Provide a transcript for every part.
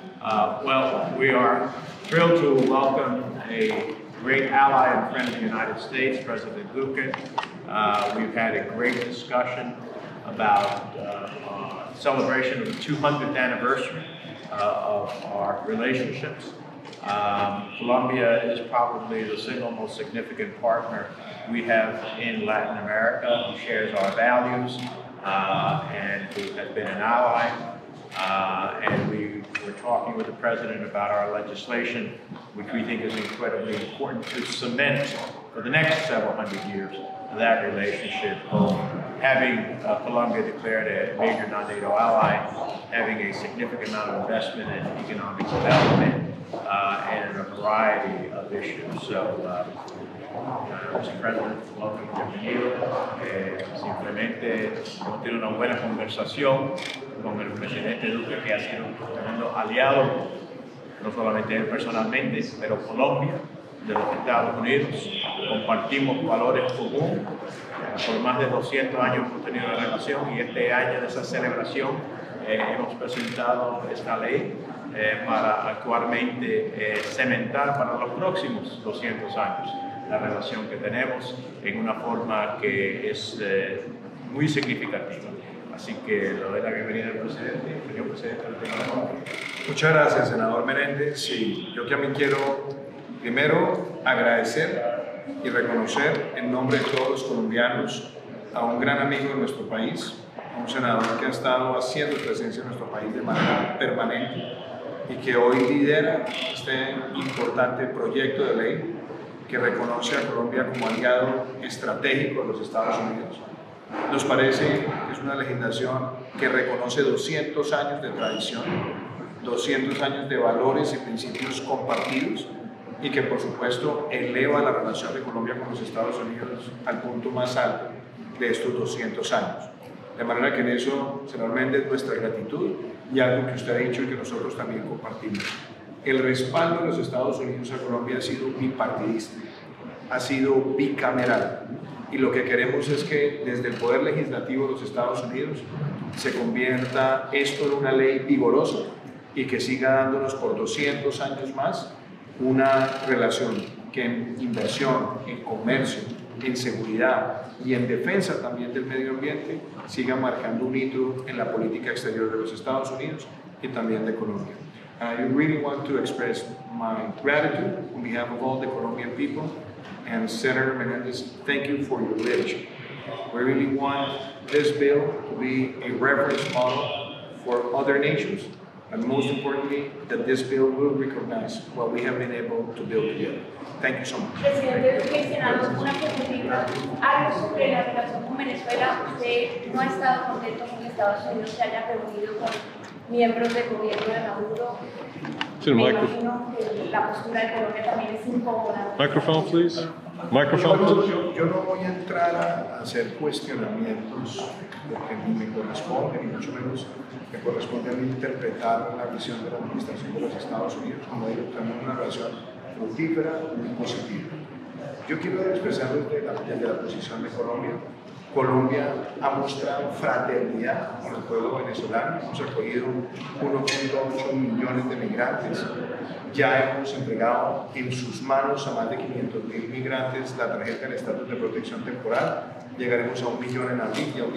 Well, we are thrilled to welcome a great ally and friend of the United States, President Duque. We've had a great discussion about celebration of the 200th anniversary of our relationships. Colombia is probably the single most significant partner we have in Latin America, who shares our values and who has been an ally. And we were talking with the President about our legislation, which we think is incredibly important to cement for the next several hundred years that relationship of having Colombia declared a major non-NATO ally, having a significant amount of investment in economic development, and a variety of issues. So, Mr. President, welcome, bienvenido. Simplemente hemos tenido una buena conversación con el presidente Duque, que ha sido un tremendo aliado, no solamente él personalmente, pero Colombia, de los Estados Unidos. Compartimos valores comunes. Por más de 200 años hemos tenido una relación y este año de esa celebración hemos presentado esta ley para actualmente cementar para los próximos 200 años la relación que tenemos en una forma que es muy significativa. Así que le doy la bienvenida al presidente. Señor presidente, muchas gracias, senador Menéndez. Sí, yo también quiero primero agradecer y reconocer en nombre de todos los colombianos a un gran amigo de nuestro país, a un senador que ha estado haciendo presencia en nuestro país de manera permanente y que hoy lidera este importante proyecto de ley que reconoce a Colombia como aliado estratégico de los Estados Unidos. Nos parece que es una legislación que reconoce 200 años de tradición, 200 años de valores y principios compartidos y que por supuesto eleva la relación de Colombia con los Estados Unidos al punto más alto de estos 200 años. De manera que en eso, senador Méndez, nuestra gratitud y algo que usted ha dicho y que nosotros también compartimos. El respaldo de los Estados Unidos a Colombia ha sido bipartidista, ha sido bicameral. Y lo que queremos es que desde el Poder Legislativo de los Estados Unidos se convierta esto en una ley vigorosa y que siga dándonos por 200 años más una relación que en inversión, en comercio, en seguridad y en defensa también del medio ambiente siga marcando un hito en la política exterior de los Estados Unidos y también de Colombia. I really want to express my gratitude on behalf of all the Colombian people. And Senator Menéndez, thank you for your leadership. We really want this bill to be a reference model for other nations, and most importantly, that this bill will recognize what we have been able to build together. Thank you so much. Presidente Duque, senador, una preguntita. Algo sobre la relación con Venezuela. Usted no ha estado contento con que Estados Unidos se haya reunido con miembros del gobierno de Maduro. Me imagino que la postura de Colombia también es incómoda. Microphone, please. Microphone, please. Yo no voy a entrar a hacer cuestionamientos porque ni me corresponde, ni mucho menos me corresponde a mí interpretar la visión de la administración de los Estados Unidos. Como digo, tenemos una relación fructífera, muy positiva. Yo quiero expresar desde la posición de Colombia. Colombia ha mostrado fraternidad con el pueblo venezolano. Hemos acogido 1.8 millones de migrantes. Ya hemos entregado en sus manos a más de 500.000 migrantes la tarjeta del estatus de protección temporal. Llegaremos a 1 millón en abril y a 1.700.000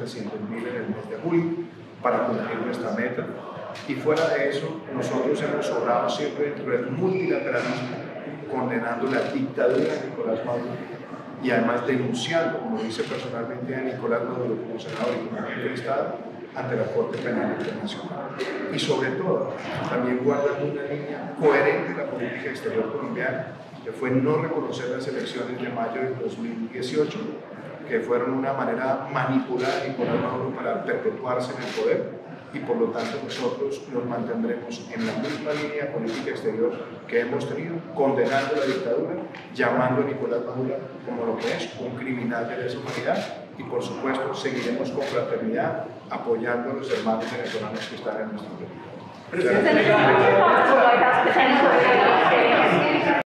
en el mes de julio para cumplir nuestra meta. Y fuera de eso, nosotros hemos obrado siempre dentro del multilateralismo, condenando la dictadura de Nicolás Maduro y además denunciando, como dice personalmente, a Nicolás Maduro como senador y como jefe de Estado ante la Corte Penal Internacional. Y sobre todo, también guardando una línea coherente de la política exterior colombiana, que fue no reconocer las elecciones de mayo del 2018, que fueron una manera manipulada de Nicolás Maduro para perpetuarse en el poder, y por lo tanto nosotros nos mantendremos en la misma línea política exterior que hemos tenido, condenando la dictadura, llamando a Nicolás Maduro como lo que es, un criminal de lesa humanidad, y por supuesto seguiremos con fraternidad apoyando a los hermanos venezolanos que están en nuestro país.